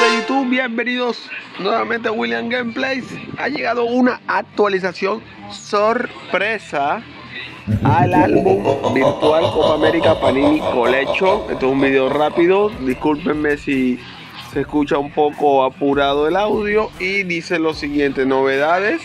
de YouTube, bienvenidos nuevamente a William Gameplays. Ha llegado una actualización sorpresa al álbum virtual Copa América Panini Collection. Esto es un video rápido, discúlpenme si se escucha un poco apurado el audio. Y dice lo siguiente: novedades,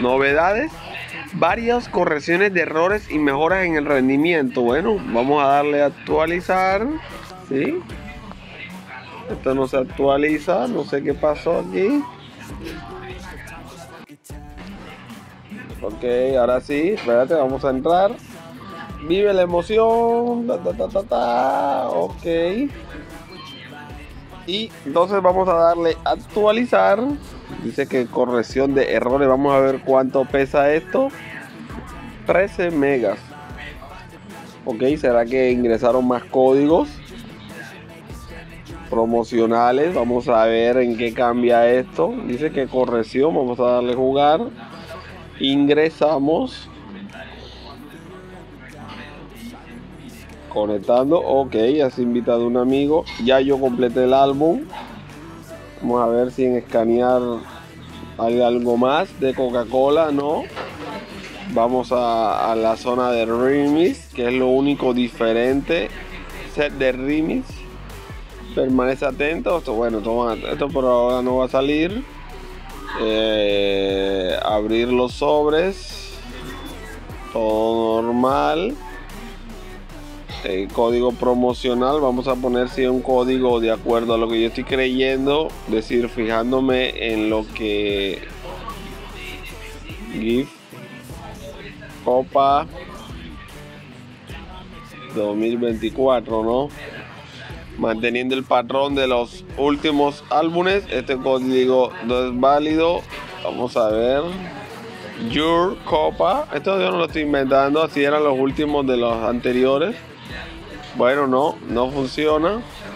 varias correcciones de errores y mejoras en el rendimiento. Bueno, vamos a darle a actualizar, ¿sí? Esto no se actualiza, no sé qué pasó aquí. Ok, ahora sí, espérate, vamos a entrar. Vive la emoción. Ok. Y entonces vamos a darle a actualizar. Dice que corrección de errores. Vamos a ver cuánto pesa esto. 13 megas. Ok, ¿será que ingresaron más códigos promocionales? Vamos a ver en qué cambia esto. Dice que corrección, vamos a darle jugar. Ingresamos. Conectando, ok, has invitado a un amigo. Ya yo completé el álbum. Vamos a ver si en escanear hay algo más de Coca-Cola, ¿no? Vamos a la zona de remix, que es lo único diferente. Set de remix. Permanece atento. Esto, bueno, esto por ahora no va a salir. Abrir los sobres. Todo normal. Código promocional. Vamos a poner si es un código de acuerdo a lo que yo estoy creyendo. Decir, fijándome en lo que GIF Copa 2024, ¿no? Manteniendo el patrón de los últimos álbumes. Este código no es válido. Vamos a ver. Your Copa. Esto yo no lo estoy inventando. Así eran los últimos de los anteriores. Bueno, no funciona.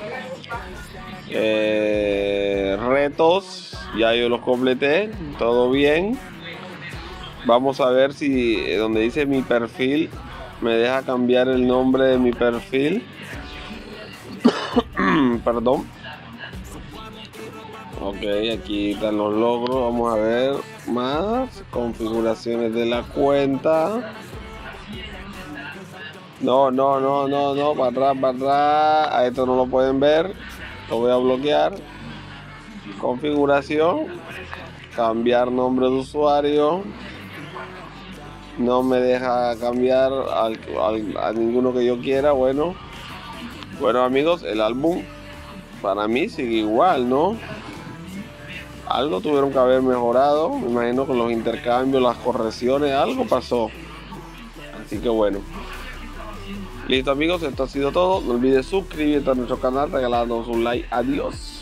Retos. Ya yo los completé. Todo bien. Vamos a ver si donde dice mi perfil me deja cambiar el nombre de mi perfil. Perdón. Ok, aquí están los logros. Vamos a ver más configuraciones de la cuenta. No, para atrás. A esto no lo pueden ver. Lo voy a bloquear. Configuración. Cambiar nombre de usuario. No me deja cambiar a ninguno que yo quiera. Bueno, amigos, el álbum para mí sigue igual, ¿no? Algo tuvieron que haber mejorado. Me imagino con los intercambios, las correcciones, algo pasó. Así que bueno. Listo, amigos, esto ha sido todo. No olvides suscribirte a nuestro canal, regalarnos un like. Adiós.